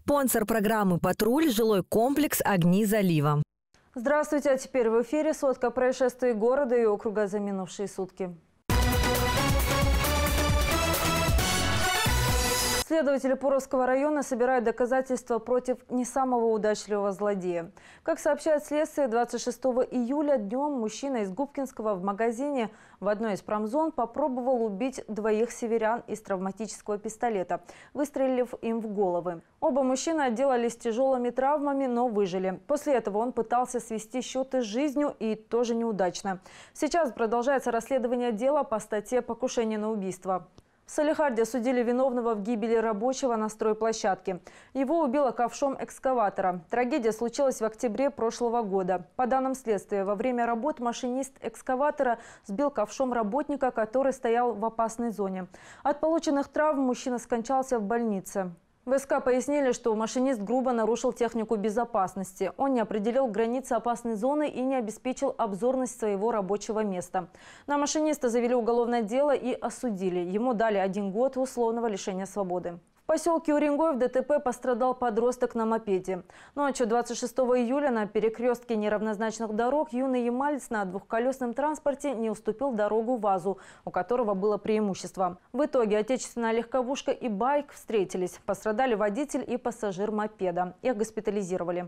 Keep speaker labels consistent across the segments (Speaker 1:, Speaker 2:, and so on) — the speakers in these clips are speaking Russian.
Speaker 1: Спонсор программы «Патруль» – жилой комплекс «Огни залива».
Speaker 2: Здравствуйте, а теперь в эфире сводка происшествий города и округа за минувшие сутки. Следователи Пуровского района собирают доказательства против не самого удачливого злодея. Как сообщает следствие, 26 июля днем мужчина из Губкинского в магазине в одной из промзон попробовал убить двоих северян из травматического пистолета, выстрелив им в головы. Оба мужчины отделались тяжелыми травмами, но выжили. После этого он пытался свести счеты с жизнью и тоже неудачно. Сейчас продолжается расследование дела по статье «Покушение на убийство». В Салехарде осудили виновного в гибели рабочего на стройплощадке. Его убило ковшом экскаватора. Трагедия случилась в октябре прошлого года. По данным следствия, во время работ машинист экскаватора сбил ковшом работника, который стоял в опасной зоне. От полученных травм мужчина скончался в больнице. В СК пояснили, что машинист грубо нарушил технику безопасности. Он не определил границы опасной зоны и не обеспечил обзорность своего рабочего места. На машиниста завели уголовное дело и осудили. Ему дали 1 год условного лишения свободы. В поселке Уренгой в ДТП пострадал подросток на мопеде. Ночью 26 июля на перекрестке неравнозначных дорог юный ямалец на двухколесном транспорте не уступил дорогу ВАЗу, у которого было преимущество. В итоге отечественная легковушка и байк встретились. Пострадали водитель и пассажир мопеда. Их госпитализировали.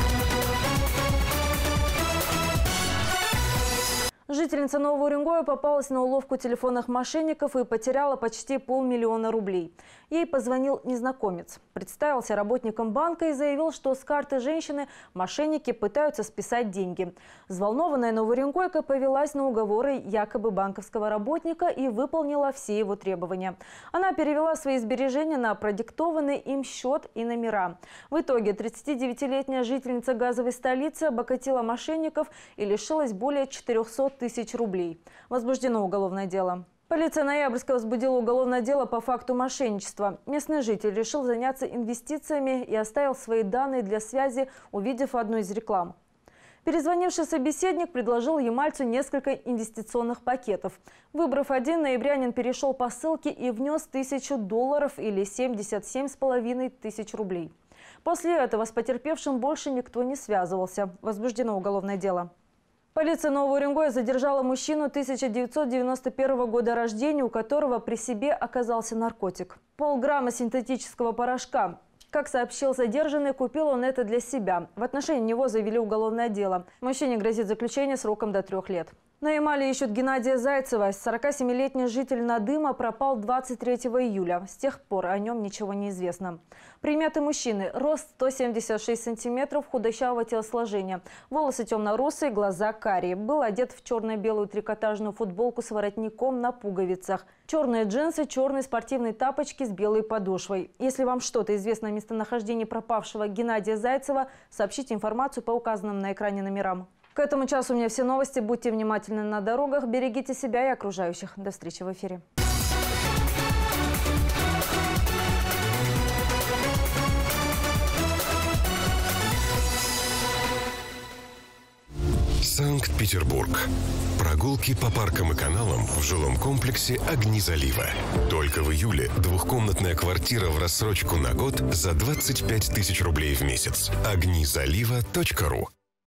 Speaker 2: Жительница Нового Уренгоя попалась на уловку телефонных мошенников и потеряла почти 500 000 рублей. Ей позвонил незнакомец. Представился работником банка и заявил, что с карты женщины мошенники пытаются списать деньги. Взволнованная новоуренгойка повелась на уговоры якобы банковского работника и выполнила все его требования. Она перевела свои сбережения на продиктованный им счет и номера. В итоге 39-летняя жительница газовой столицы обогатила мошенников и лишилась более 400 000 рублей. Возбуждено уголовное дело. Полиция Ноябрьска возбудила уголовное дело по факту мошенничества. Местный житель решил заняться инвестициями и оставил свои данные для связи, увидев одну из реклам. Перезвонивший собеседник предложил ямальцу несколько инвестиционных пакетов. Выбрав один, ноябрянин перешел по ссылке и внес $1000 или 77,5 тысяч рублей. После этого с потерпевшим больше никто не связывался. Возбуждено уголовное дело. Полиция Нового Уренгоя задержала мужчину 1991 года рождения, у которого при себе оказался наркотик. Полграмма синтетического порошка. Как сообщил задержанный, купил он это для себя. В отношении него завели уголовное дело. Мужчине грозит заключение сроком до 3 лет. На Ямале ищут Геннадия Зайцева. 47-летний житель Надыма пропал 23 июля. С тех пор о нем ничего не известно. Приметы мужчины. Рост 176 сантиметров, худощавого телосложения. Волосы темно-русые, глаза карие. Был одет в черно-белую трикотажную футболку с воротником на пуговицах. Черные джинсы, черные спортивные тапочки с белой подошвой. Если вам что-то известно о местонахождении пропавшего Геннадия Зайцева, сообщите информацию по указанным на экране номерам. К этому часу у меня все новости. Будьте внимательны на дорогах, берегите себя и окружающих. До встречи в эфире.
Speaker 3: Санкт-Петербург. Прогулки по паркам и каналам в жилом комплексе «Огни залива». Только в июле двухкомнатная квартира в рассрочку на год за 25 000 рублей в месяц. Огнизалива.ру